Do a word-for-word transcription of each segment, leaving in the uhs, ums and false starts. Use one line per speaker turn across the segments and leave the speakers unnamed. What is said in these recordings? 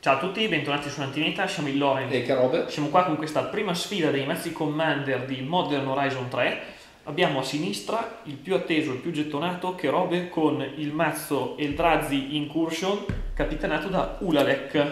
Ciao a tutti, bentornati su Antimeta, siamo il Loren.
E che robe?
Siamo qua con questa prima sfida dei mazzi Commander di Modern Horizon tre. Abbiamo a sinistra il più atteso, il più gettonato, che robe, con il mazzo Eldrazi Incursion capitanato da Ulalek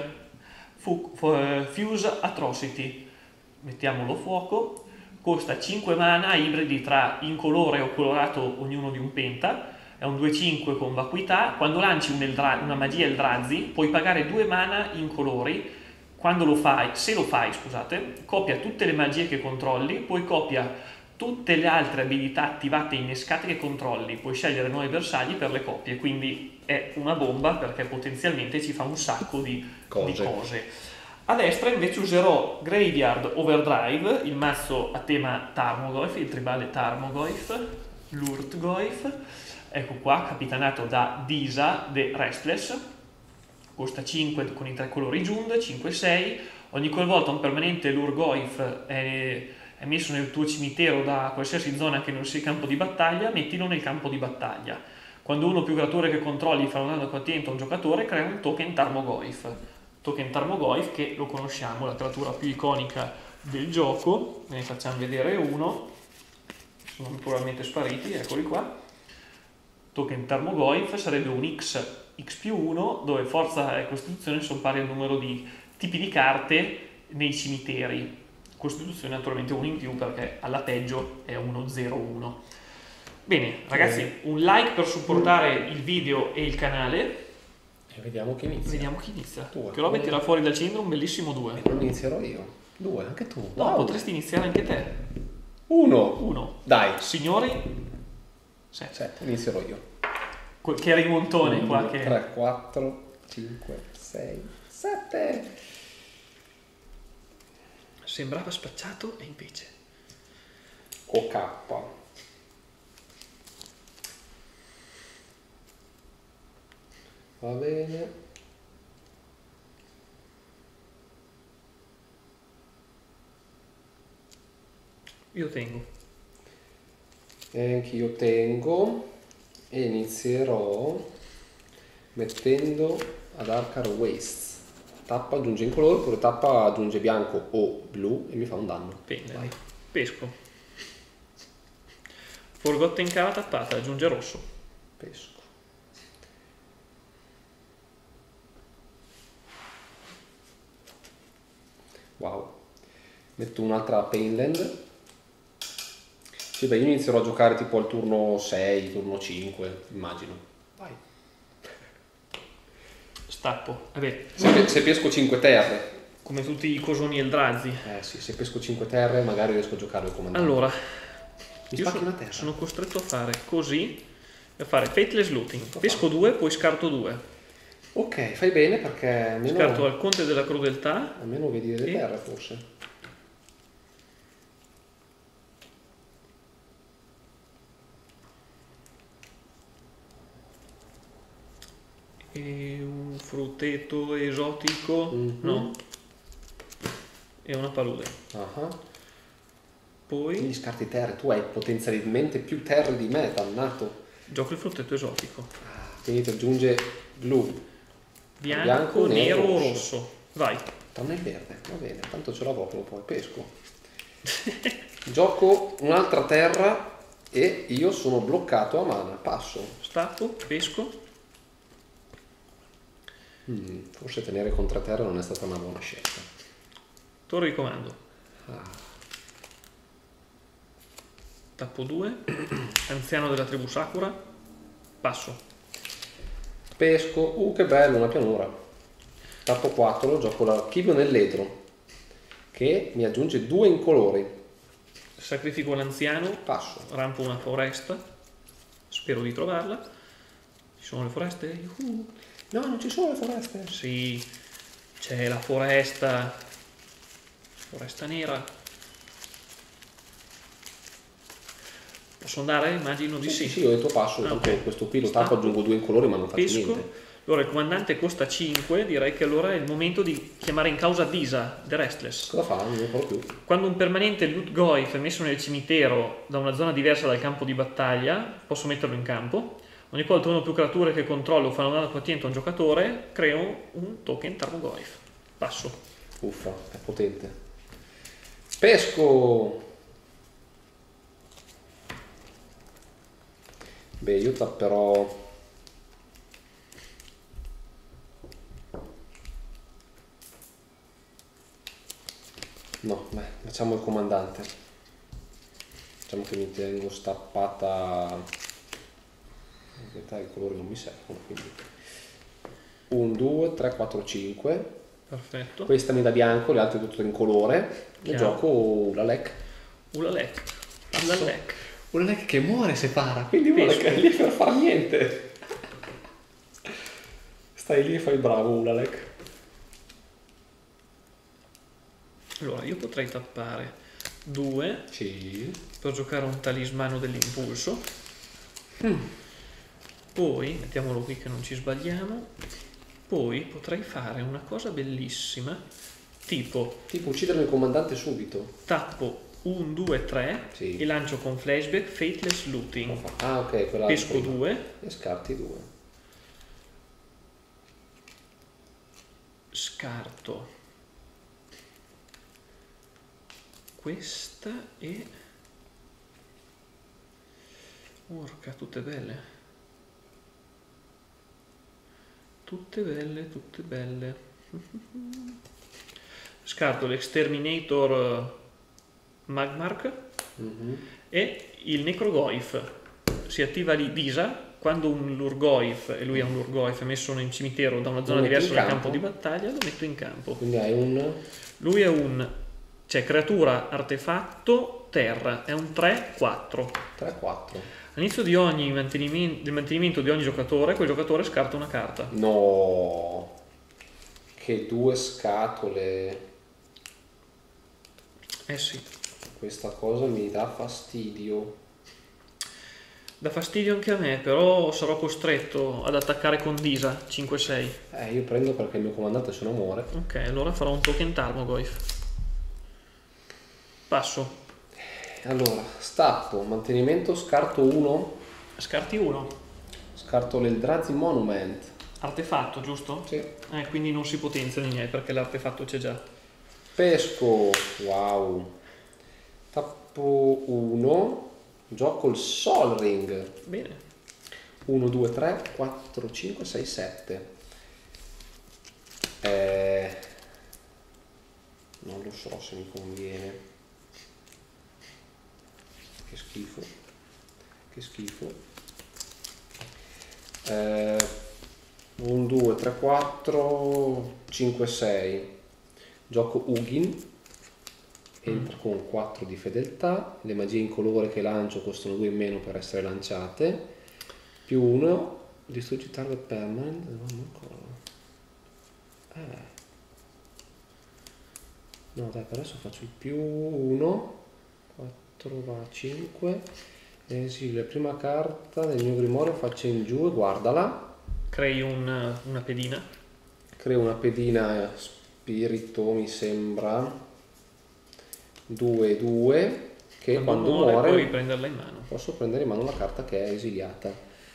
Fuse Atrocity. Mettiamolo a fuoco. Costa cinque mana, ibridi tra incolore o colorato, ognuno di un penta. È un due cinque con vacuità. Quando lanci un Eldra una magia Eldrazi puoi pagare due mana incolori. Quando lo fai, se lo fai, scusate, copia tutte le magie che controlli, poi copia tutte le altre abilità attivate e innescate che controlli, puoi scegliere nuovi bersagli per le coppie, quindi è una bomba perché potenzialmente ci fa un sacco di cose. Di cose. A destra invece userò Graveyard Overdrive, il mazzo a tema Tarmogoyf, il tribale Tarmogoyf, Lurtgoyf. Ecco qua, capitanato da Disa The Restless, costa cinque con i tre colori Jund, cinque sei, ogni qualvolta un permanente Lurgoyf è, è messo nel tuo cimitero da qualsiasi zona che non sia campo di battaglia, mettilo nel campo di battaglia. Quando uno o più creature che controlli fa un danno attento a un giocatore, crea un token Tarmogoyf. Token Tarmogoyf che lo conosciamo, la creatura più iconica del gioco, ne facciamo vedere uno, sono naturalmente spariti, eccoli qua. Token Tarmogoyf sarebbe un X, X più uno, dove forza e costituzione sono pari al numero di tipi di carte nei cimiteri. Costituzione naturalmente uno in più perché alla peggio è uno zero uno. Bene, ragazzi, un like per supportare il video e il canale.
E vediamo chi inizia.
Vediamo chi inizia.
Due.
Che roba tira fuori dal cilindro un bellissimo due.
Non inizierò io. Due, anche tu.
No,
wow.
Potresti iniziare anche te.
Uno.
Uno.
Dai.
Signori. Sette.
Sette, inizierò io.
Che rimontone
uno,
qua
due,
che...
tre, quattro, cinque, sei, sette.
Sembrava spacciato e invece...
O K. Va bene.
Io tengo.
E anch'io tengo. E inizierò mettendo ad Arcar Wastes. Tappa aggiunge incolore, oppure tappa aggiunge bianco o blu e mi fa un danno.
Bene,
vai.
Pesco. Forgotten cara tappata, aggiunge rosso.
Pesco. Wow. Metto un'altra Painland. Sì, beh, io inizierò a giocare tipo al turno sei, turno cinque, immagino. Vai.
Stappo. Vabbè,
Se, se pesco cinque terre.
come tutti i cosoni Eldrazi.
Eh sì, se pesco cinque terre magari riesco a giocare il comandante.
Allora,
mi
io
spacchi
sono,
una terra.
sono costretto a fare così, a fare Fateless Looting. Pesco due, poi scarto due.
Ok, fai bene perché almeno,
Scarto al Conte della Crudeltà.
almeno vedi le
e...
terre forse.
E un frutteto esotico,
Mm-hmm.
no, e una palude.
Uh-huh.
Poi
Quindi scarti terre, tu hai potenzialmente più terre di me, dannato.
gioco il frutteto esotico.
Quindi ti aggiunge blu,
Bianco,
bianco,
nero o
rosso.
rosso. Vai.
Tranne il verde, va bene, tanto ce l'avrò proprio poi, pesco. Gioco un'altra terra e io sono bloccato a mana, passo.
Stappo, pesco.
Mm, forse tenere con tre terre non è stata una buona scelta.
Torre di comando.
Ah.
Tappo due. Anziano della tribù Sakura. Passo.
Pesco, uh che bello, una pianura. Tappo quattro, gioco l'archivio nell'edro che mi aggiunge due incolori.
Sacrifico l'anziano.
Passo.
Rampo una foresta. Spero di trovarla. Ci sono le foreste? Uh.
No, non ci sono le foreste.
Sì, c'è la foresta. Foresta nera. Posso andare? Immagino di
Sì,
sì.
sì, sì, ho detto passo,
Ah,
tanto
ok.
questo qui lo
Stappo,
tappo, aggiungo due incolori ma non faccio
pesco.
niente.
Allora il comandante costa cinque, direi che allora è il momento di chiamare in causa Disa, The Restless.
Cosa fa? Non lo farò più.
Quando un permanente Lutgoyf è messo nel cimitero da una zona diversa dal campo di battaglia, posso metterlo in campo. Ogni qualvolta uno o più creature che controllo fanno un danno quoziente a un giocatore, creo un token Tarmogoyf. Passo.
Uffa, è potente. Pesco! Beh, io tapperò... No, beh, facciamo il comandante. Facciamo che mi tengo stappata... In realtà i colori non mi servono, quindi... uno, due, tre, quattro, cinque.
Perfetto.
Questa mi dà bianco, le altre tutte in colore. E
Chiaro.
gioco Ulalek.
Ulalek. Ulalek.
Ulalek che muore se para, quindi
Pesco.
Ulalek è lì per far niente. Stai lì e fai bravo Ulalek.
Allora, io potrei tappare due
Sì.
per giocare un talismano dell'impulso.
Mm.
Poi, mettiamolo qui che non ci sbagliamo, poi potrei fare una cosa bellissima, tipo
Tipo uccidere il comandante subito.
tappo uno, due, tre
Sì.
e lancio con flashback Fateless Looting.
Ah, ok, quella
Pesco due,
e scarti due.
scarto questa e... Porca, tutte belle. Tutte belle, tutte belle. Scarto l'Exterminator Magmark
Mm-hmm.
e il Necrogoyf. Si attiva lì Disa quando un Lurgoyf, e lui è un Lurgoyf, è messo in cimitero da una zona
Lo metti
diversa
in
dal
campo?
campo di battaglia, lo metto in campo.
Quindi hai un...
Lui è un... cioè creatura, artefatto, terra, è un tre quattro.
tre quattro.
All'inizio di ogni mantenimento, del mantenimento di ogni giocatore, quel giocatore scarta una carta.
No, che due scatole.
Eh sì.
Questa cosa mi dà fastidio.
Dà fastidio anche a me, però sarò costretto ad attaccare con Disa cinque sei.
Eh, io prendo perché il mio comandante se no muore.
Ok, allora farò un token Tarmogoyf. Passo.
Allora, stappo, mantenimento, scarto uno.
Scarti uno.
Scarto l'Eldrazi Monument.
Artefatto, giusto?
Sì.
Eh, quindi non si potenziano i miei perché l'artefatto c'è già.
Pesco, wow. Tappo uno. Gioco il Sol Ring.
Bene.
uno, due, tre, quattro, cinque, sei, sette. Eh, non lo so se mi conviene. Che schifo. Che schifo. Eh, uno, due, tre, quattro, cinque, sei. Gioco Ugin. Entra mm. con quattro di fedeltà. Le magie in colore che lancio costano due in meno per essere lanciate. Più uno. Distruggi target permanent. Eh. No dai, per adesso faccio il più uno. quattro va a cinque. Esilio la prima carta del mio grimorio, faccio in giù e guardala.
Crei un, una pedina.
Creo una pedina spirito, mi sembra. due due. Che
quando,
quando
muore,
muore
puoi prenderla in mano.
posso prendere in mano la carta che è esiliata.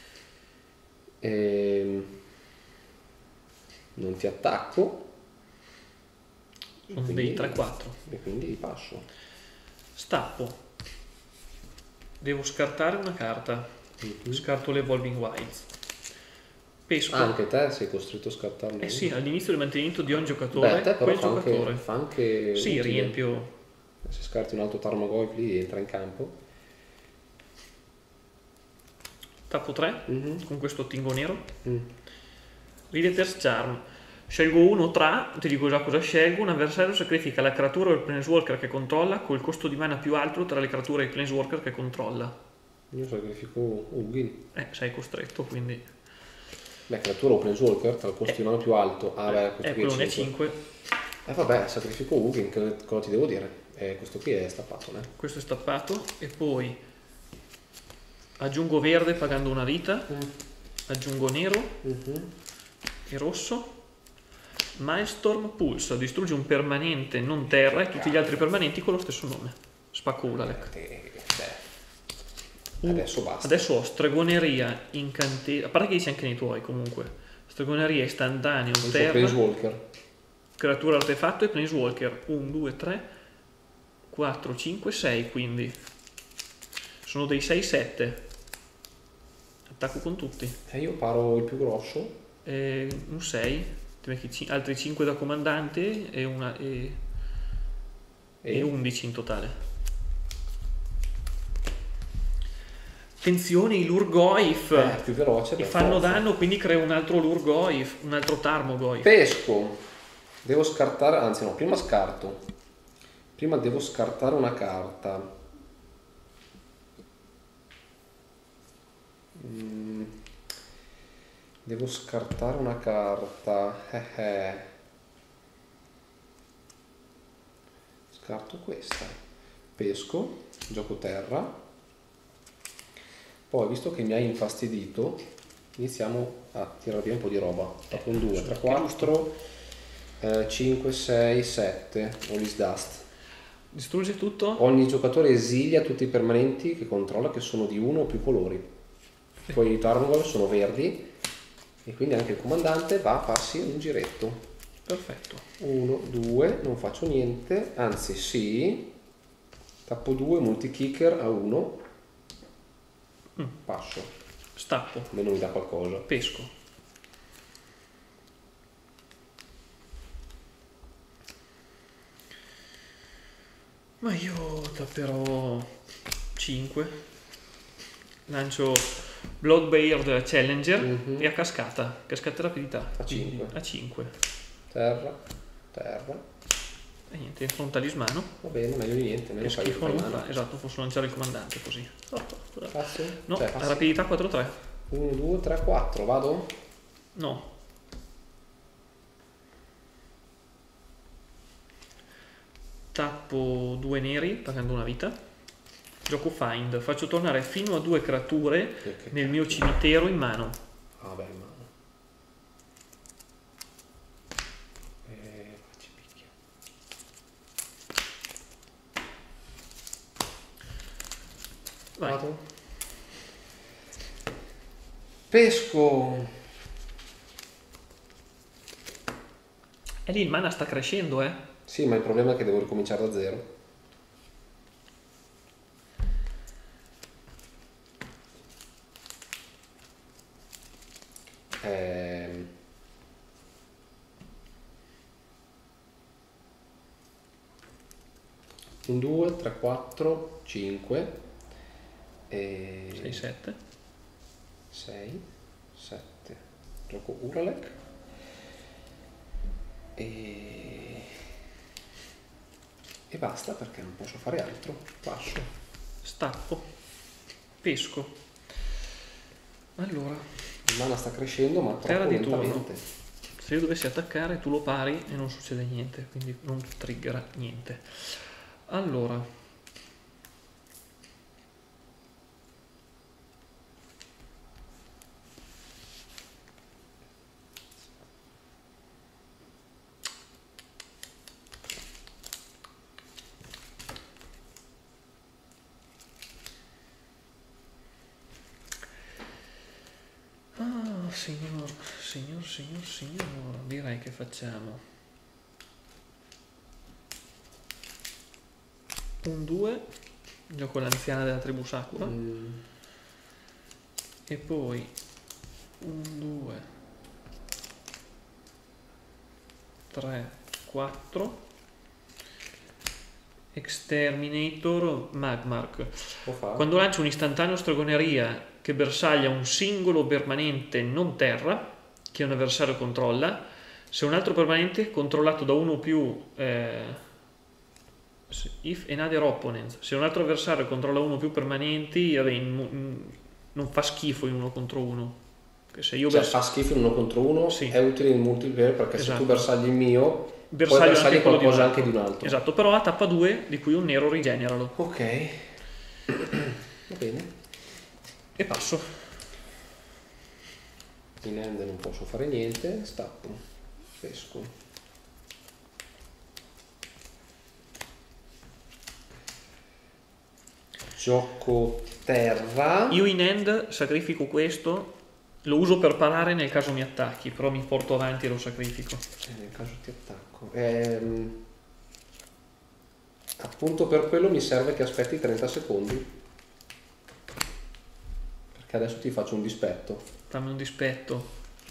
E non ti attacco.
Sono dei tre quattro.
E quindi passo.
Stappo. Devo scartare una carta.
Mm-hmm.
Scarto l'Evolving Wilds. Pesco.
Ah, anche te sei costretto a scartarlo.
Eh sì, all'inizio del mantenimento di ogni giocatore.
Beh, te però
quel
fa
giocatore.
Anche, fa anche
sì,
utile.
riempio.
Se scarti un altro Tarmogoyf lì entra in campo.
Tappo tre.
Mm-hmm.
Con questo tingo nero.
Mm.
Rideter's Charm. Scelgo uno tra, ti dico già cosa scelgo, un avversario sacrifica la creatura o il planeswalker che controlla col costo di mana più alto tra le creature e i planeswalker che controlla.
Io sacrifico Ugin.
Eh, sei costretto, quindi...
Beh, creatura o planeswalker tra il costo
eh,
di mana più alto. Ah, beh, questo
eh,
qui è
quello ne è
cinque.
cinque.
Eh vabbè, sacrifico Ugin, che cosa ti devo dire? Eh, questo qui è stappato, né?
Questo è stappato e poi aggiungo verde pagando una vita,
Mm.
aggiungo nero
Mm-hmm.
e rosso. Milestorm Pulse, distrugge un permanente non terra e tutti gli altri permanenti con lo stesso nome. Spacco Ulalek.
Eh, beh. Adesso basta.
Adesso ho stregoneria, incantesimo, a parte che dici anche nei tuoi comunque. Stregoneria, istantaneo,
Il suo
terra.
planeswalker.
creatura artefatto e planeswalker. uno, due, tre, quattro, cinque, sei, quindi sono dei sei sette. Attacco con tutti.
E io paro il più grosso.
E un sei, ti metti altri cinque da comandante e, una, e, e? e undici in totale. Attenzione, i Lurgoyf
eh, più veloce
e fanno forza. Danno, quindi creo un altro Lurgoyf, un altro Tarmogoyf.
Pesco. Devo scartare, anzi no, prima scarto. Prima devo scartare una carta. Mm. Devo scartare una carta. Eh eh. Scarto questa. Pesco, gioco terra. Poi, visto che mi hai infastidito, iniziamo a tirare via un po' di roba. Tappo un due, tre, quattro, cinque, sei, sette. All Dust.
Distrugge tutto?
Ogni giocatore esilia tutti i permanenti che controlla che sono di uno o più colori. Poi i Tarmogoyf sono verdi e quindi anche il comandante va a farsi un giretto.
Perfetto.
uno, due, non faccio niente, anzi sì. Tappo due, multi-kicker a uno. Mm. Passo.
Stappo.
Almeno mi dà qualcosa.
Pesco. Ma io tapperò cinque. Lancio Bloodbeard Challenger mm-hmm. e a cascata. Cascata rapidità.
A cinque.
A cinque.
Terra. Terra.
E niente, entro un talismano.
Va bene, meglio di niente. Meglio fai
schifo non fa. Esatto, posso lanciare il comandante così.
Cazzo?
No,
cioè,
a rapidità quattro tre.
uno, due, tre, quattro, vado?
No. Tappo due neri, pagando una vita. Gioco Find. Faccio tornare fino a due creature okay. nel mio cimitero in mano.
Ah, beh, in mano. Eh, ci picchia.
Vai.
Vado. Pesco.
E lì il mana sta crescendo, eh?
Sì, ma il problema è che devo ricominciare da zero. Ehm... un due, tre, quattro, cinque e...
sei sette
sei, sette. Gioco Uralek e... e basta perché non posso fare altro. Passo.
Stappo. Pesco. Allora,
il mana sta crescendo ma troppo lentamente.
Se io dovessi attaccare tu lo pari e non succede niente, quindi non triggera niente. Allora, ah, signor, signor, signor, signor, direi che facciamo un due, gioco l'anziana della tribù Sakura mm. e poi un due, tre, quattro, Exterminator Magmark. Quando lancio un'istantaneo stregoneria che bersaglia un singolo permanente non terra che un avversario controlla, se un altro permanente controllato da uno o più eh, if another opponent, se un altro avversario controlla uno o più permanenti, vabbè, in, in, non fa schifo in uno contro uno. Che se io
cioè
bers-
fa schifo in uno contro uno, sì. È utile in multiplayer perché esatto. Se tu bersagli il mio bersaglio poi bersagli anche qualcosa di anche di un altro.
Esatto, però a tappa due di cui un nero rigeneralo.
Ok. Va bene.
E passo.
In end non posso fare niente, stappo. Pesco. Gioco terra.
Io in end sacrifico questo Lo uso per parare nel caso mi attacchi, però mi porto avanti e lo sacrifico.
Eh, nel caso ti attacco. Ehm, appunto per quello mi serve che aspetti trenta secondi. Perché adesso ti faccio un dispetto.
Fammi un dispetto.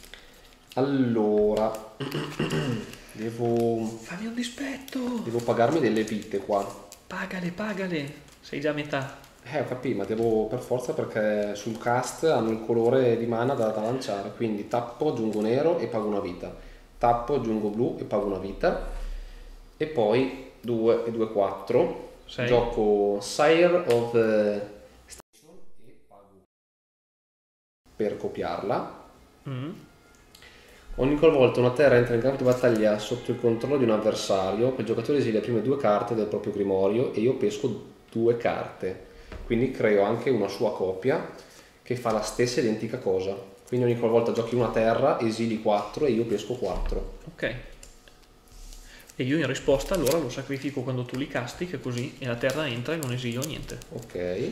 Allora, devo...
Fammi un dispetto.
Devo pagarmi delle vite qua.
Pagale, pagale. Sei già a metà.
Eh, ho capito, ma devo per forza perché sul cast hanno il colore di mana da, da lanciare, quindi tappo, aggiungo nero e pago una vita, tappo, aggiungo blu e pago una vita, e poi due e due, quattro, gioco Sire of the Station e pago per copiarla.
Mm.
Ogni qualvolta una terra entra in campo di battaglia sotto il controllo di un avversario, quel giocatore esilia le prime due carte del proprio grimorio e io pesco due carte. Quindi creo anche una sua copia che fa la stessa identica cosa. Quindi ogni qualvolta giochi una terra, esili quattro e io pesco quattro.
Ok. E io in risposta allora lo sacrifico quando tu li casti, che così e la terra entra e non esilio niente.
Ok.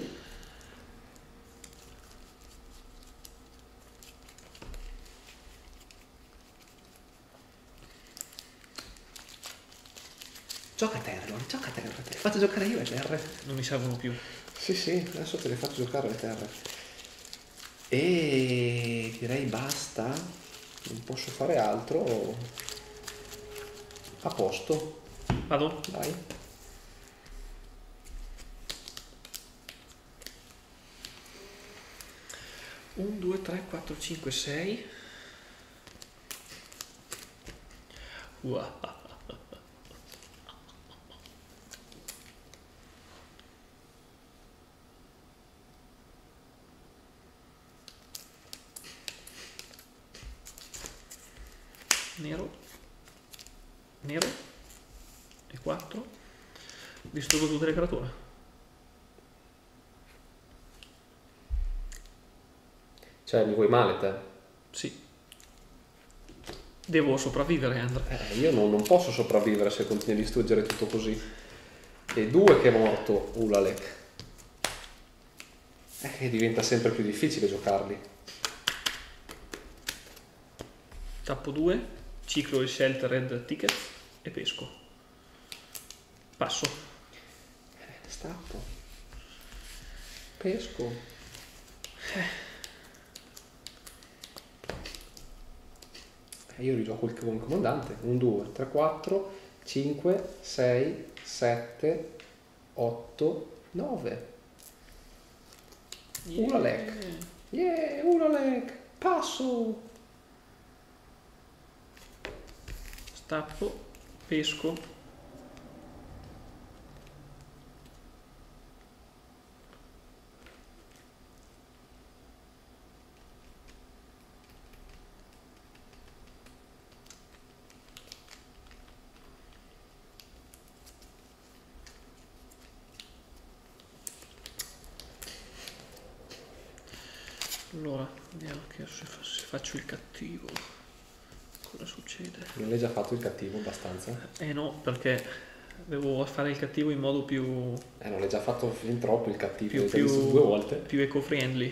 Gioca a terra, gioca a terra. Te le faccio giocare io le terre.
Non mi servono più.
Sì, sì, adesso te le faccio giocare le terre. E direi basta. Non posso fare altro. A posto.
Vado?
Dai.
uno, due, tre, quattro, cinque, sei. Wow. Nero, nero e quattro. Distruggo tutte le creature.
Cioè, mi vuoi male te?
Sì. Devo sopravvivere, Andrea.
Eh, io non, non posso sopravvivere se continui a distruggere tutto così. E due che è morto, Ulalek. Eh, diventa sempre più difficile giocarli.
Tappo due, ciclo il Sheltered Ticket e pesco. Passo.
Eh, stappo. Pesco.
Eh.
Io rigioco il comandante. uno, due, tre, quattro, cinque, sei, sette, otto, nove.
Yeah.
Ulalek. Yeah, Ulalek. Passo.
Stappo, pesco. Allora, vediamo che se, fa, se faccio il cattivo, cosa succede?
Non l'hai già fatto il cattivo abbastanza?
Eh no, perché devo fare il cattivo in modo più...
Eh, non l'hai già fatto fin troppo il cattivo,
più,
l'hai già
più,
visto due volte.
più eco-friendly.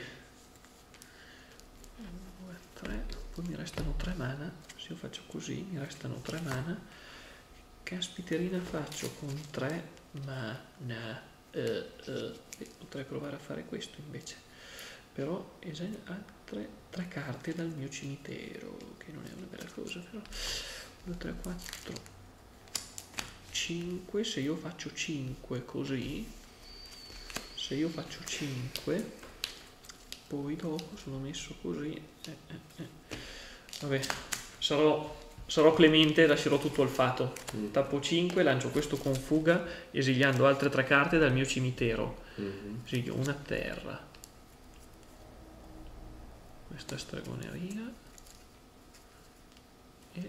uno, due, tre, poi mi restano tre mana. Se io faccio così, mi restano tre mana. Caspiterina faccio con tre mana? Uh, uh, potrei provare a fare questo invece. Però esegno altre tre carte dal mio cimitero, che non è una bella cosa, però due, tre, quattro, cinque. Se io faccio cinque così, se io faccio cinque, poi dopo sono messo così, eh, eh, eh. Vabbè, sarò, sarò clemente e lascerò tutto al fato. Mm. Tappo cinque, lancio questo con fuga, esiliando altre tre carte dal mio cimitero. Mm-hmm. Esilio una terra. Questa stregoneria e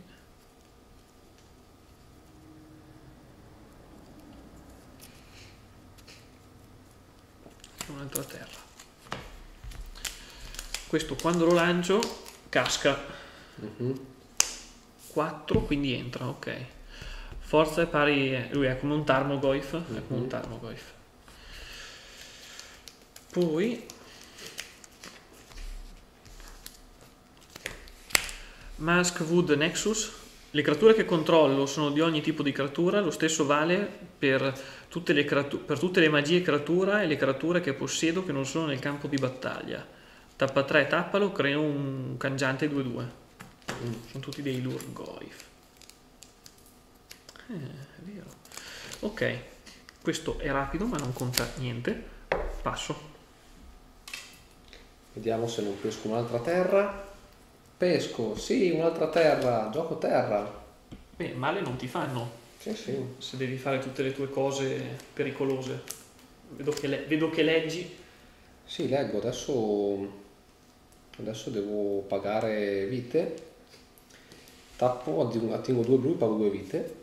un'altra terra. Questo quando lo lancio casca. Mm-hmm. quattro, quindi entra, ok. Forza è pari, lui è come un Tarmogoyf, mm-hmm. È come un Tarmogoyf. Poi Maskwood Nexus. Le creature che controllo sono di ogni tipo di creatura, lo stesso vale per tutte le, per tutte le magie creatura e le creature che possiedo che non sono nel campo di battaglia. Tappa tre, tappalo, creo un cangiante due due. Mm. Sono tutti dei Lurgoyf. Eh, è vero. Ok, questo è rapido ma non conta niente. Passo.
Vediamo se non pesco un'altra terra. Pesco, sì, un'altra terra, gioco terra.
Beh, male non ti fanno.
Sì, sì.
Se devi fare tutte le tue cose pericolose. Vedo che, le vedo che leggi.
Sì, leggo, adesso, adesso devo pagare vite. Tappo, attingo due blu, pago due vite.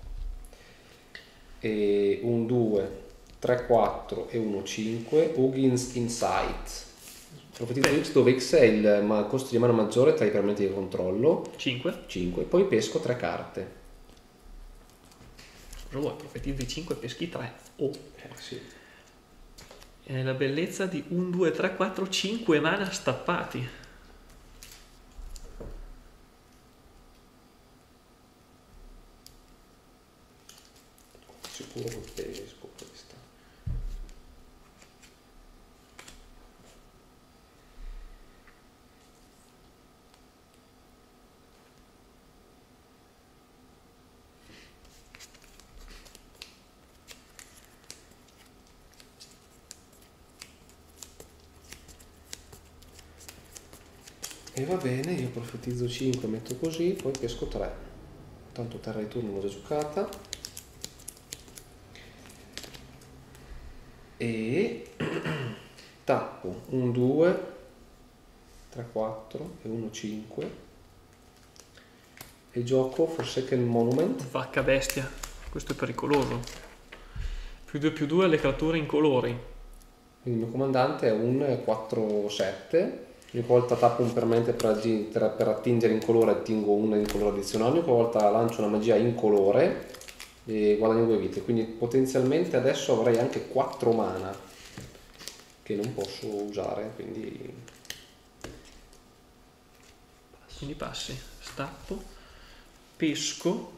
E un due, tre, quattro e uno, cinque. Huggins Insight. Profetizzo X dove X è il costo di mana maggiore tra i permanenti di controllo.
cinque.
cinque. Poi pesco tre carte.
Cosa vuoi? Profetizzi cinque, peschi tre. Oh.
Eh, sì.
È la bellezza di uno, due, tre, quattro, cinque mana stappati.
Sicuro che pesco questa. E va bene, io profetizzo cinque, metto così, poi pesco tre. Tanto terra di turno l'ho già giocata. E tappo un due, tre, quattro e uno, cinque. E gioco Forsaken Monument.
Vacca bestia. Questo è pericoloso. Più due più due alle creature in colori.
Quindi il mio comandante è un quattro sette. Ogni volta tappo un permanente per, per attingere in colore, attingo uno in colore addizionale. Ogni volta lancio una magia in colore e guadagno due vite. Quindi potenzialmente adesso avrei anche quattro mana che non posso usare. Quindi,
quindi passi. Stappo. Pesco.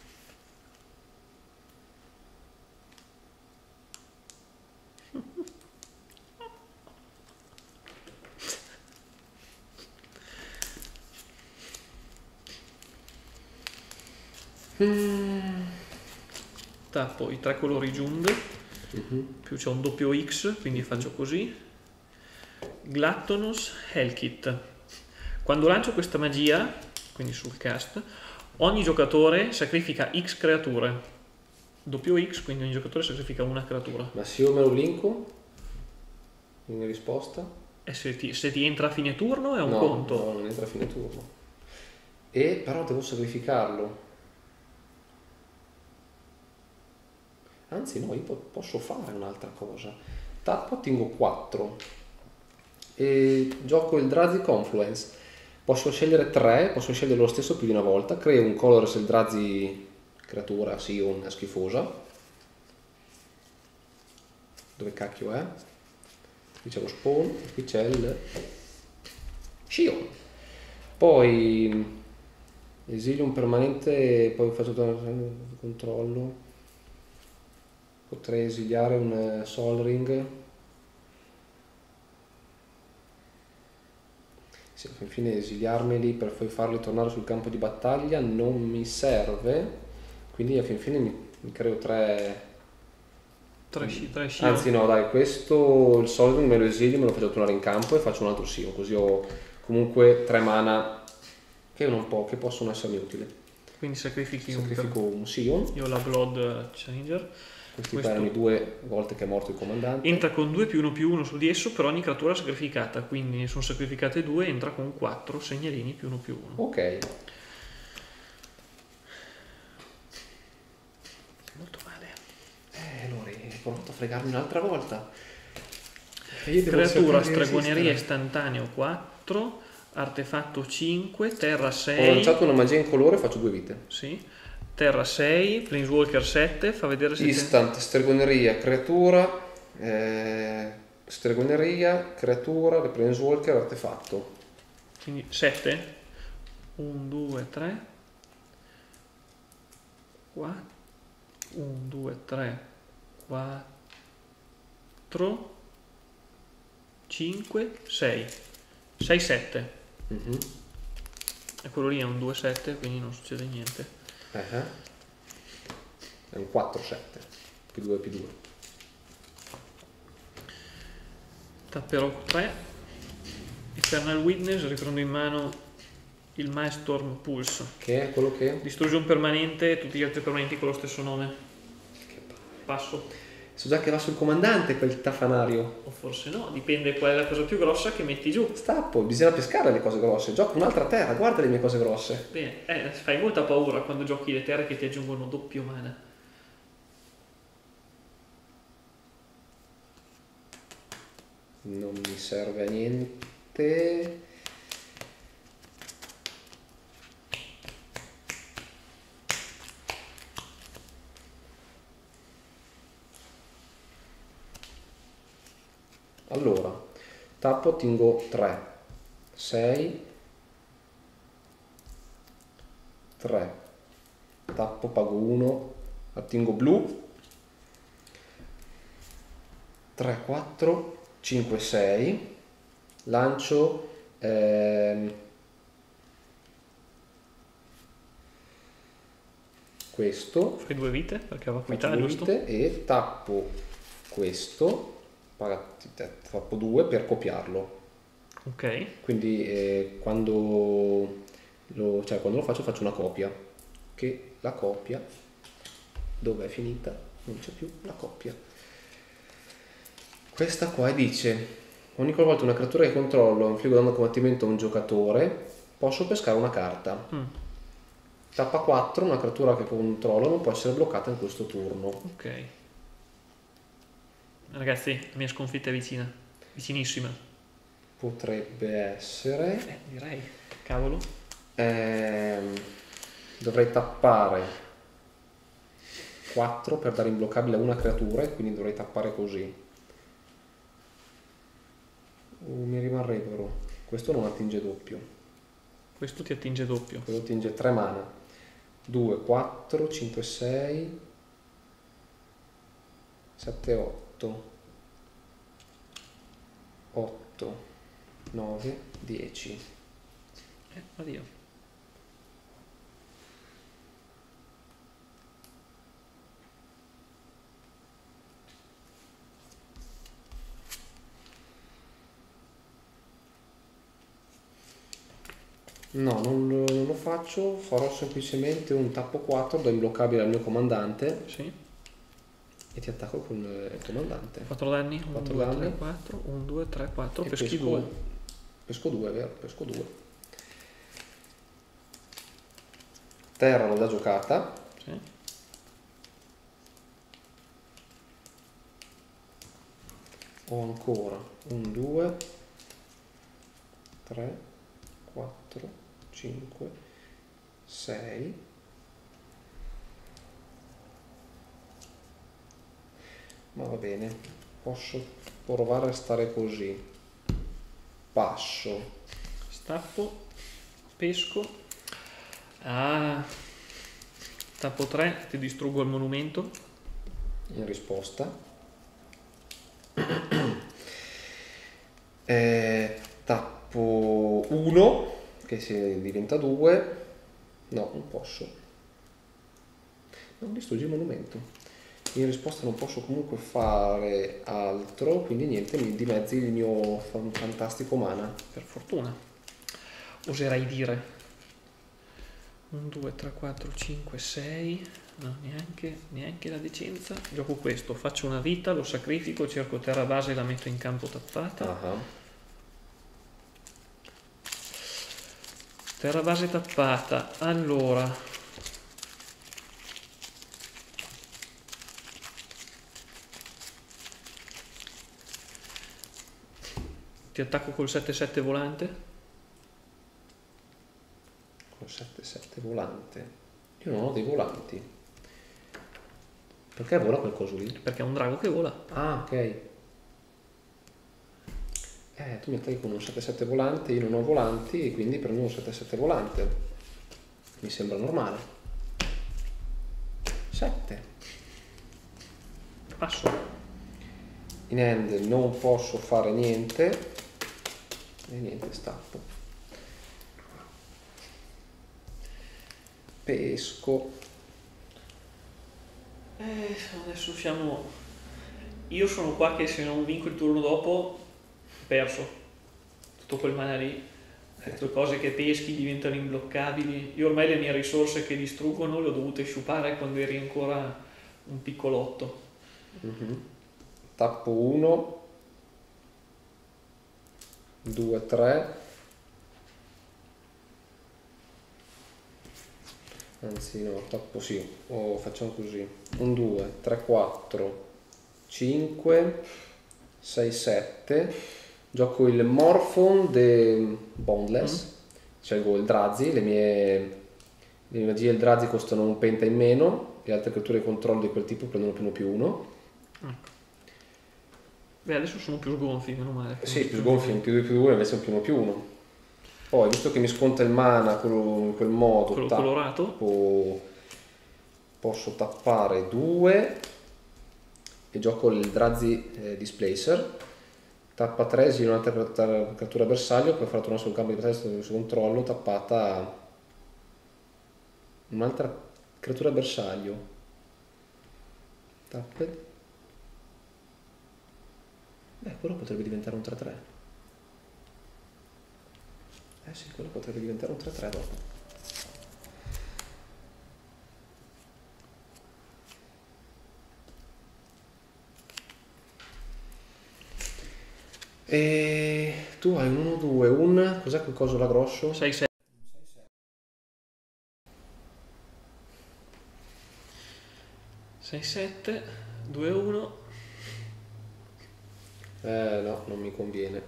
Mm. Tappo i tre colori Jund, uh-huh. Più c'è un doppio X, quindi faccio così. Glattonous Hellkit. Quando lancio questa magia, quindi sul cast, ogni giocatore sacrifica X creature. Doppio X, quindi ogni giocatore sacrifica una creatura.
Ma se io me lo linko in risposta?
E se ti, se ti entra a fine turno è un
no,
conto.
No, non entra a fine turno. E però devo sacrificarlo. Anzi no, io posso fare un'altra cosa. Tappo, attingo quattro e gioco il Drazi Confluence. Posso scegliere tre, posso scegliere lo stesso più di una volta. Creo un Colorless Eldrazi creatura Sion schifosa. Dove cacchio è? Qui c'è lo spawn, qui c'è il Sion. Poi esilio un permanente, poi faccio il controllo. Potrei esiliare un Sol Ring. Sì, infine esiliarmeli per poi farli tornare sul campo di battaglia non mi serve, quindi a fin fine mi, mi creo tre...
Tre, tre
Anzi no, dai, questo, il Sol Ring me lo esilio, me lo faccio tornare in campo e faccio un altro Sion, così ho comunque tre mana che, non po', che possono essermi utili.
Quindi sacrifichi
Sacrifico
un,
un Sion.
Io ho la Blood Changer.
Questi erano i due volte che è morto il comandante.
Entra con due più uno più uno su di esso per ogni creatura sacrificata, quindi ne sono sacrificate due, entra con quattro segnalini più uno più uno.
Ok.
Molto male.
Eh, allora, hai provato a fregarmi un'altra volta.
Creatura, stregoneria istantaneo quattro, artefatto cinque, terra sei.
Ho lanciato una magia in colore e faccio due vite.
Sì. Terra sei, Planeswalker sette, fa vedere se...
Instant, stregoneria, creatura, eh, stregoneria, creatura, Planeswalker, artefatto.
Quindi sette? uno, due, tre, quattro, uno, due, tre, quattro, cinque, sei, sei, sette.
Mhm.
E quello lì è un due, sette, quindi non succede niente.
Uh-huh. È un quattro, sette, più due, più due.
Tapperò tre. Eternal Witness, riprendo in mano il Milestorm Pulse.
Che è quello che...
Distrugge un permanente e tutti gli altri permanenti con lo stesso nome.
Che palle.
Passo.
So già che va sul comandante quel tafanario.
O forse no, dipende qual è la cosa più grossa che metti giù.
Stappo, bisogna pescare le cose grosse. Gioco un'altra terra, guarda le mie cose grosse.
Bene, eh, fai molta paura quando giochi le terre che ti aggiungono doppio mana.
Non mi serve a niente. Allora, tappo, attingo tre, sei, tre, tappo, pago uno, attingo blu, tre, quattro, cinque, sei, lancio ehm, questo,
Fai due vite perché va qui
faccio due
giusto?
vite e tappo questo, tappo due per copiarlo.
Ok.
Quindi eh, quando, lo, cioè, quando lo faccio faccio una copia, che la copia dove è finita? Non c'è più la copia. Questa qua dice: ogni volta una creatura che controllo infliggo danno combattimento a un giocatore, posso pescare una carta.
Mm.
Tappa quattro, una creatura che controllo non può essere bloccata in questo turno.
Ok. Ragazzi, la mia sconfitta è vicina. Vicinissima.
Potrebbe essere...
Eh, direi. Cavolo.
Ehm, dovrei tappare quattro per dare imbloccabile a una creatura e quindi dovrei tappare così. Uh, mi rimarrebbero. Questo non attinge doppio.
Questo ti attinge doppio.
Questo attinge tre mana. due, quattro, cinque, sei, sette, otto, otto, nove, dieci.
Eh, addio.
No, non lo, non lo faccio, farò semplicemente un tappo quattro, do imbloccabile al mio comandante
Sì.
e ti attacco con il comandante.
quattro danni. uno,
quattro
due,
danni.
tre, quattro. uno, due, tre, quattro.
E
Peschi
pesco-
due.
Pesco due, vero? Pesco due. Terra l'ho già giocata.
Sì.
Ho ancora un, due, tre, quattro, cinque, sei. Ma va bene, posso provare a stare così. Passo.
Stappo. Pesco. Ah. Tappo tre. Ti distruggo il monumento.
In risposta. eh, tappo uno, che si diventa due. No, non posso. Non distruggi il monumento. In risposta non posso comunque fare altro, quindi niente, mi dimezzi il mio fantastico mana.
Per fortuna. Oserei dire. uno, due, tre, quattro, cinque, sei. No, neanche, neanche la decenza. Gioco questo. Faccio una vita, lo sacrifico, cerco terra base e la metto in campo tappata.
Uh-huh.
Terra base tappata. Allora. Ti attacco col sette sette volante.
Con sette sette volante. Io non ho dei volanti. Perché vola quel coso lì?
Perché è un drago che vola.
Ah, ok. Eh, tu mi attacchi con un sette sette volante, io non ho volanti e quindi prendo un sette sette volante. mi sembra normale. sette.
Passo.
In hand non posso fare niente. E niente, stappo. Pesco.
Eh, adesso siamo... Io sono qua che se non vinco il turno dopo, ho perso. Tutto quel mana lì. Le tue cose che peschi diventano imbloccabili. Io ormai le mie risorse che distruggono le ho dovute sciupare quando eri ancora un piccolotto.
Mm-hmm. Tappo uno, due, tre, anzi no, tappo sì, oh, facciamo così, un, due, tre, quattro, cinque, sei, sette, gioco il Morphon de Bondless, mm. scelgo il Drazi, le mie, le mie magie il Drazi costano un penta in meno, le altre creature di controllo di quel tipo prendono più uno più uno.
Ecco. Beh, adesso sono più sgonfi, meno male.
Sì, più sgonfi, un più due più due invece un più uno più uno. Poi, visto che mi sconta il mana in quel modo,
quello
tappo,
colorato,
posso tappare due e gioco il Drazi eh, Displacer. Tappa tre, esilo un'altra creatura bersaglio, poi farò tornare sul campo di battaglia su controllo, tappata un'altra creatura bersaglio. Tappe. Beh, quello potrebbe diventare un tre tre. Eh sì, quello potrebbe diventare un tre tre dopo. E tu hai un uno due, un... cos'è quel coso là grosso?
sei sette. sei sette, due uno.
Eh no, non mi conviene.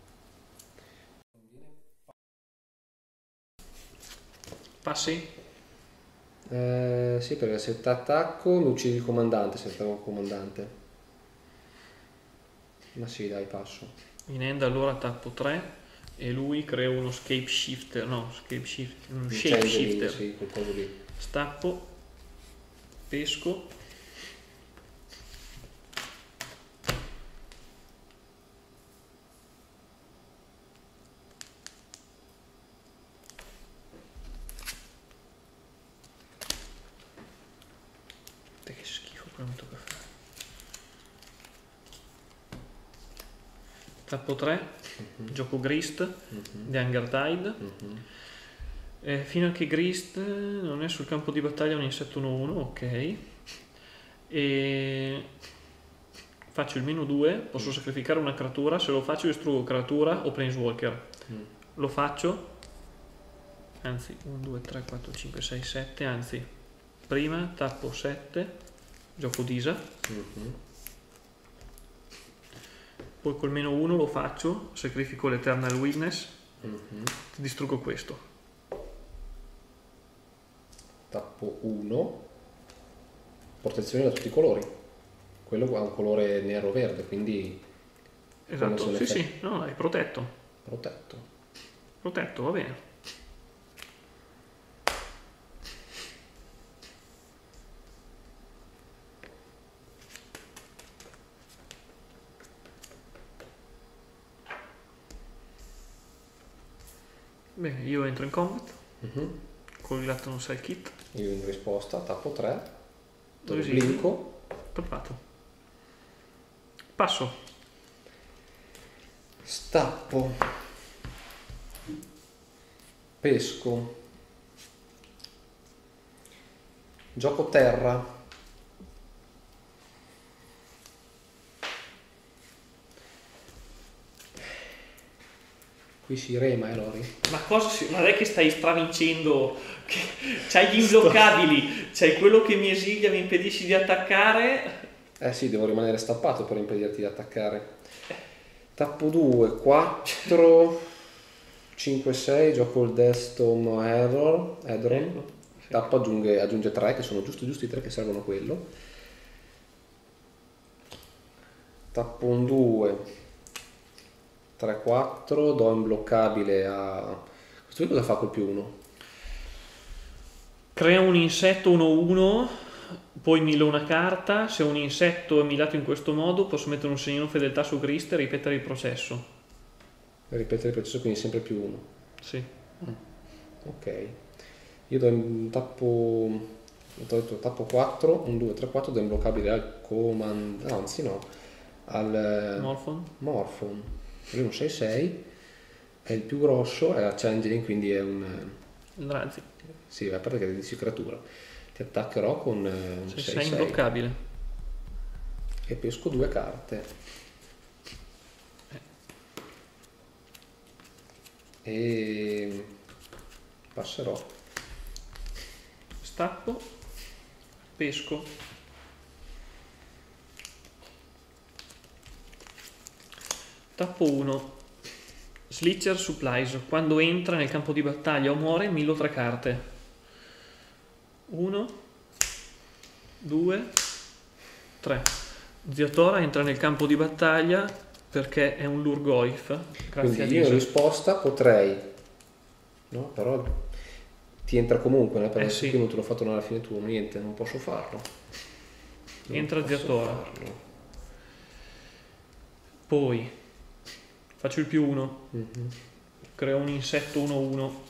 Passi?
Eh, sì, perché se attacco mi uccidi il comandante, se attacco il comandante. Ma sì, dai, passo.
In end allora tappo tre e lui crea uno scape shifter, no, scape shifter, un shape shifter.
Sì, quel coso lì.
Stappo, pesco. Che schifo quello mi tocca fare. Tappo tre, mm-hmm. Gioco Grist, mm-hmm. The Hunger Tide. Mm-hmm. eh, fino a che Grist non è sul campo di battaglia un insetto uno uno, ok. E faccio il meno due, posso mm. sacrificare una creatura, se lo faccio distruggo creatura o Planeswalker. Mm. Lo faccio, anzi uno, due, tre, quattro, cinque, sei, sette, anzi prima tappo sette, gioco Disa. Mm-hmm. Poi col meno uno lo faccio, sacrifico l'Eternal Witness, mm-hmm. distruggo questo.
Tappo uno, protezione da tutti i colori. Quello ha un colore nero-verde, quindi...
Esatto, sì sì, no, è protetto.
Protetto.
Protetto, va bene. Bene, io entro in combat, mm-hmm. con il Latton Kit.
Io in risposta tappo tre, blinco.
Tappato. Passo.
Stappo. Pesco. Gioco terra. Qui si rema, eh, Lori?
Ma cosa si... Ma non è che stai stravincendo? Che... C'hai gli imbloccabili, c'hai quello che mi esilia, mi impedisci di attaccare.
Eh sì, devo rimanere stappato per impedirti di attaccare. Tappo due, quattro, cinque, sei, gioco il Deathstone Error, Edron. Ecco, sì. Tappo aggiunge, aggiunge tre, che sono giusto giusto i tre che servono a quello. Tappo un due. tre quattro, do imbloccabile a... Questo qui cosa fa col più uno?
Crea un insetto uno uno, poi milo una carta. Se un insetto è milato in questo modo, posso mettere un segnino fedeltà su Grist e ripetere il processo.
Ripetere il processo, quindi sempre più uno.
Sì.
Ok. Io do in tappo. Ho detto tappo quattro, un due, tre, quattro, da imbloccabile al comand. No, anzi no. Al
Morphon.
Morphon. Lui un sei sei. È il più grosso, è la Changeling, quindi è un.
Razzi.
Sì, a parte che è di creatura. Ti attaccherò con un
Se
sei
sei
sei.
imbloccabile.
E pesco due carte. E passerò.
Stacco. Pesco. Tappo uno. Slitcher Supplies. Quando entra nel campo di battaglia o muore, milo tre carte. uno, due, tre. Ziatora entra nel campo di battaglia perché è un Lurgoyf. Grazie
Quindi
a
io in
Dio.
risposta potrei, no? Però ti entra comunque, né? Per
Eh
adesso
sì.
qui non te l'ho fatto alla fine tu, niente, non posso farlo. Non
Entra
posso
Ziatora.
farlo.
Poi faccio il più uno.
Mm-hmm.
Creo un insetto uno uno.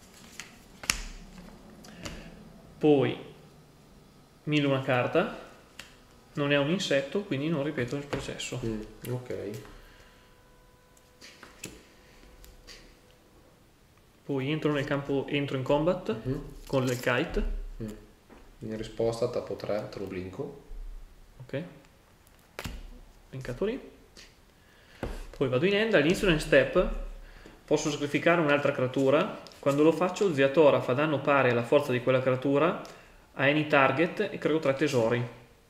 Poi milo una carta. Non è un insetto, quindi non ripeto il processo.
Mm, ok.
Poi entro nel campo, entro in combat
Mm-hmm.
con le kite.
Mm. In risposta tappo tre, te lo blinco.
Ok. Blincato lì. Poi vado in end, all'inizio del step posso sacrificare un'altra creatura. Quando lo faccio, Ziatora fa danno pari alla forza di quella creatura a any target e creo tre tesori.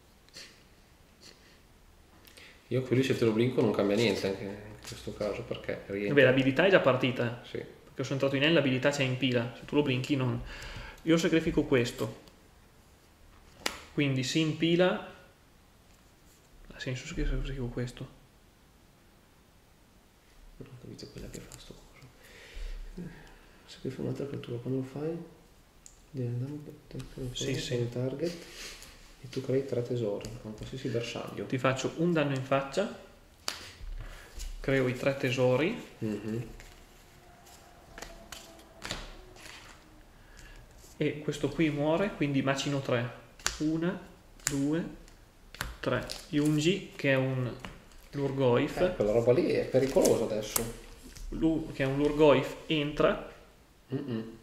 Io qui se te lo blinco non cambia niente anche in questo caso perché rientra.
Beh, l'abilità è già partita.
Sì.
Perché sono entrato in end, l'abilità c'è in pila. Se tu lo blinchi non. Io sacrifico questo. Quindi si impila. Ha senso che sacrifico questo.
Non ho capito quella che fa sto coso. Sacrifico un'altra creatura, quando lo fai?
Sì, sì.
Target e tu crei tre tesori con qualsiasi bersaglio.
Ti faccio un danno in faccia. Creo i tre tesori.
Mm-hmm.
E questo qui muore, quindi macino tre. Una, due, tre. Yunji, che è un Lurgoyf.
Eh, quella roba lì è pericolosa adesso.
Lu, che è un Lurgoyf, entra.
Mm-mm.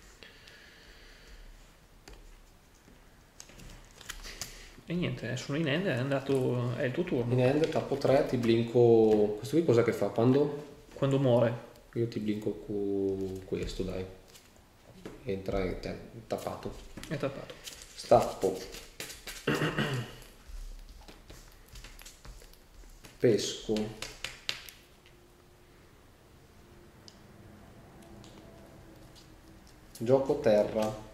E niente, sono in end, è andato. È il tuo turno.
In end tappo tre, ti blinco. Questo qui cosa che fa? Quando?
Quando muore.
Io ti blinco cu... questo, dai. Entra e te, tappato.
È tappato.
Stappo. Pesco. Gioco terra.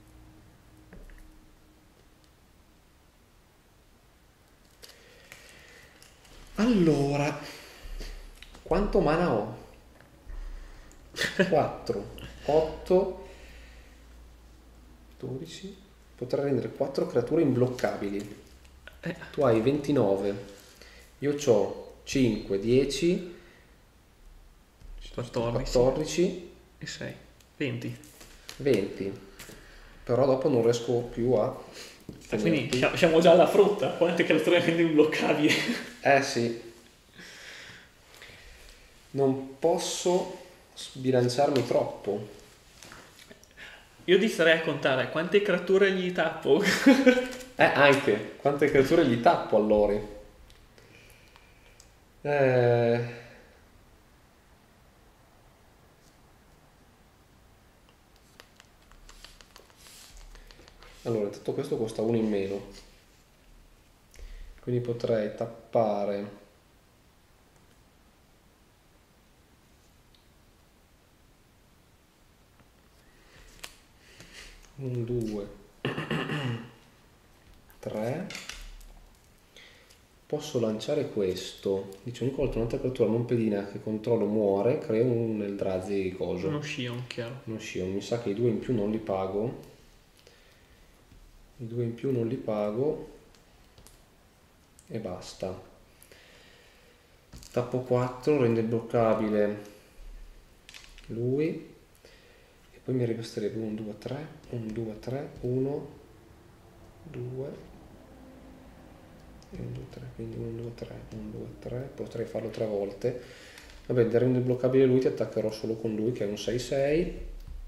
Allora, quanto mana ho? quattro, otto, dodici. Potrei rendere quattro creature imbloccabili.
Eh.
Tu hai ventinove. Io ho cinque, dieci,
quattordici.
quattordici
E sei. venti.
venti. Però dopo non riesco più a...
Ah, quindi siamo, siamo già alla frutta. Quante creature rende imbloccabili?
Eh sì. Non posso sbilanciarmi troppo.
Io ti starei a contare quante creature gli tappo.
Eh, anche. Quante creature gli tappo allora? Eh... Allora, intanto questo costa uno in meno. Quindi potrei tappare... un, due, tre. Posso lanciare questo. Dice ogni volta un'altra creatura non pedina che controllo muore, creo un Eldrazi coso.
Uno Shion, chiaro.
Uno Shion. Mi sa che i due in più non li pago. i due in più non li pago e basta. Tappo quattro, rende bloccabile lui e poi mi ribasterebbe un due tre, un due tre, uno due e un due tre, quindi un due tre, un due tre, potrei farlo tre volte. Vabbè, da rende bloccabile lui ti attaccherò solo con lui che è un sei sei.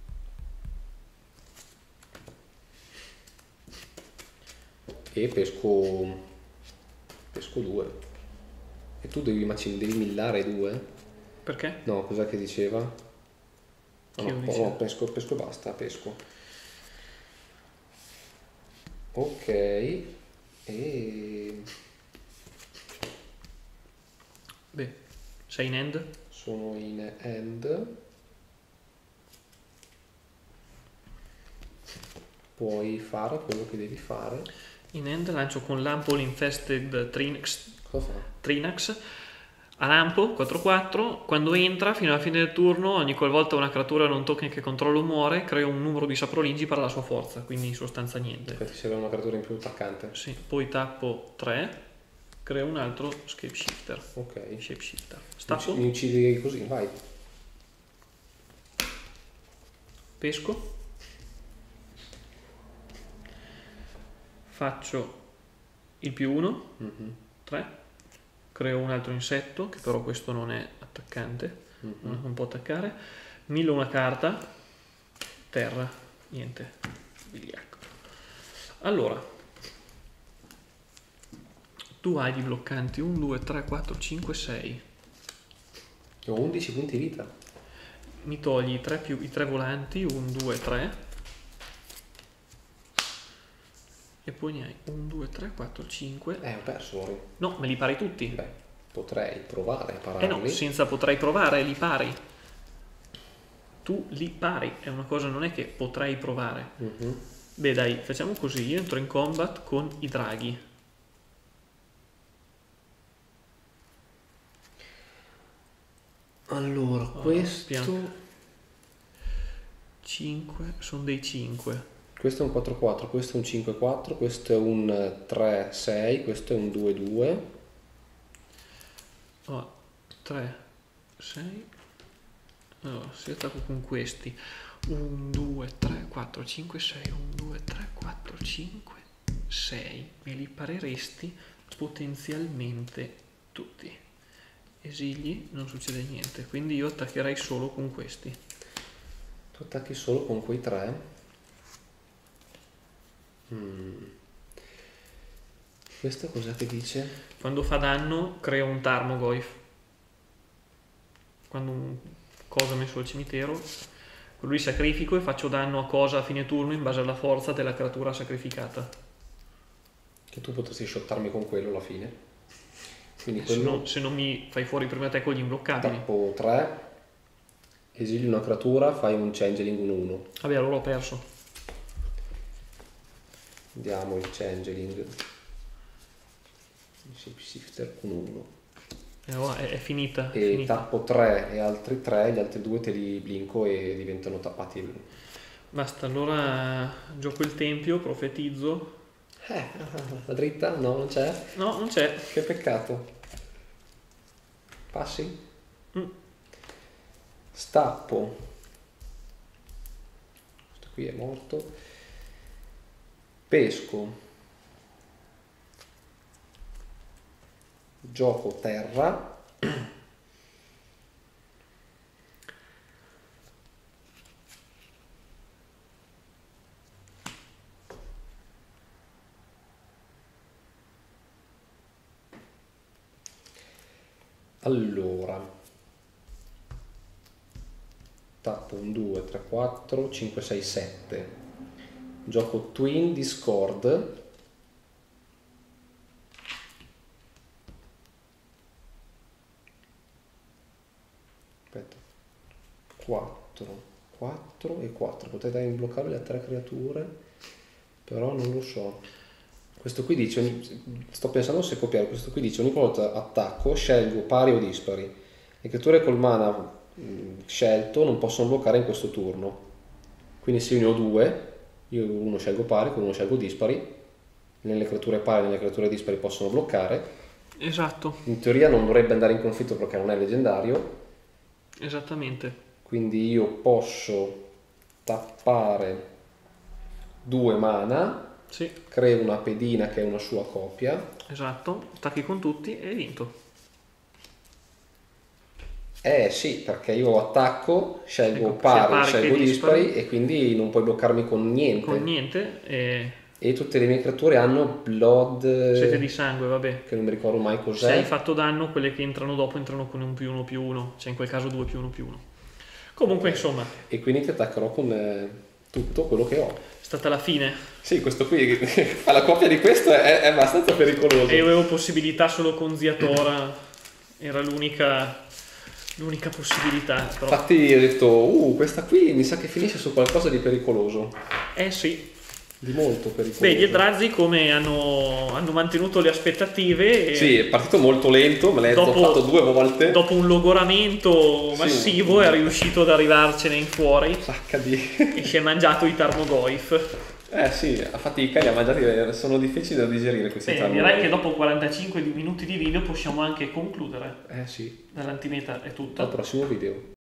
E pesco pesco due e tu devi, macin- devi millare due.
Perché?
No, cos'è che diceva?
Che
No,
io
no,
dicevo?
no, pesco, pesco e basta, pesco. Ok, e
Beh, sei in end?
sono in end. Puoi fare quello che devi fare.
In end lancio con l'Ample Infested Trinax,
Cosa fa?
Trinax a lampo quattro quattro. Quando entra fino alla fine del turno, ogni qualvolta una creatura non token che controllo muore, creo un numero di saproligi per la sua forza, quindi in sostanza niente.
Perché ti serve una creatura in più attaccante.
Sì, poi tappo tre, creo un altro Shapeshifter.
Ok.
Shapeshifter.
Mi
Stappo,
ucc- mi uccidi così, vai.
pesco, faccio il più uno,
Mhm,
tre, creo un altro insetto, che però questo non è attaccante,
mhm.
non può attaccare, millo una carta, terra, niente, vigliacco. Allora, tu hai di bloccanti uno, due, tre, quattro, cinque, sei.
Ho undici punti vita.
Mi togli i tre, più, i tre volanti, uno, due, tre, e poi ne hai uno, due, tre, quattro, cinque.
Eh, ho perso ora.
No, me li pari tutti.
Beh, potrei provare a
Eh
pararli.
no, senza potrei provare, li pari. Tu li pari, è una cosa, non è che potrei provare.
Mhm.
Beh dai, facciamo così, io entro in combat con i draghi.
Allora,
Oh,
questo...
piano. cinque, sono dei cinque.
Questo è un quattro quattro, questo è un cinque quattro, questo è un tre sei, questo è un due due.
Oh, tre, sei. Allora, se io attacco con questi, uno, due, tre, quattro, cinque, sei, uno, due, tre, quattro, cinque, sei, me li pareresti potenzialmente tutti. Esigli, non succede niente, quindi io attaccherei solo con questi.
Tu attacchi solo con quei tre. Mm. Questo cos'è che dice?
Quando fa danno, creo un Tarmogoyf. Quando un cosa messo al cimitero, lui sacrifico e faccio danno a cosa a fine turno in base alla forza della creatura sacrificata.
Che tu potresti shottarmi con quello alla fine. Quindi
Se,
quello
no, se non mi fai fuori prima te con gli imbloccabili.
tappo tre, esili una creatura, fai un changeling uno uno.
Vabbè, allora ho perso.
Andiamo il changeling. Shifter uno uno.
E allora è, è finita. È
E
finita.
tappo tre e altri tre, gli altri due te li blinco e diventano tappati.
Basta, allora gioco il tempio, profetizzo.
Eh, la dritta? No, non c'è?
No, non c'è.
Che peccato. Passi?
Mm.
Stappo. Questo qui è morto. Pesco. Gioco terra. Allora, tappo un due, tre, quattro, cinque, sei, sette. Gioco Twin Discord. Aspetta. quattro, quattro e quattro. Potrei dare imbloccabile a tre creature, però non lo so. Questo qui dice, sto pensando se copiare, questo qui dice ogni volta attacco, scelgo pari o dispari. Le creature col mana mh, scelto non possono bloccare in questo turno. Quindi se io ne ho due, Io uno scelgo pari, con uno scelgo dispari. Nelle creature pari e nelle creature dispari possono bloccare.
Esatto.
In teoria non dovrebbe andare in conflitto perché non è leggendario.
Esattamente.
Quindi io posso tappare due mana.
Sì.
Creo una pedina che è una sua copia.
Esatto, attacchi con tutti e hai vinto.
Eh sì, perché io attacco, scelgo
Ecco,
pari,
sia pari
scelgo
che
dispari,
dispari.
e quindi non puoi bloccarmi con niente.
Con niente e
E tutte le mie creature hanno blood,
sete di sangue, vabbè.
che non mi ricordo mai
Se
cos'è.
hai fatto danno, quelle che entrano dopo entrano con un più uno più uno, cioè in quel caso due più uno più uno. Comunque, insomma,
E quindi ti attaccherò con eh, tutto quello che ho.
è stata la fine.
Sì, questo qui, alla coppia di questo è, è abbastanza pericoloso.
E io avevo possibilità solo con Ziatora, era l'unica l'unica possibilità. Però.
Infatti ho detto, uh, questa qui mi sa che finisce su qualcosa di pericoloso.
Eh sì.
Di molto pericoloso.
Beh, gli Eldrazi come hanno, hanno mantenuto le aspettative. E
sì, è partito molto lento, me l'hai
dopo,
fatto due volte.
Dopo un logoramento massivo sì, è riuscito ad arrivarcene in fuori.
Sacca di...
e si è mangiato i Tarmogoyf.
Eh sì, a fatica li ha mangiati, sono difficili da digerire questi
Beh,
Tarmogoyf.
direi che dopo quarantacinque minuti di video possiamo anche concludere.
Eh sì.
Dall'antimeta è tutto.
Al prossimo video.